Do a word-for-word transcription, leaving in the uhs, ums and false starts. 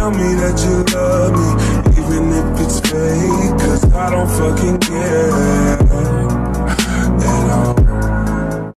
tell me that you love me, even if it's fake, cause I don't fucking care.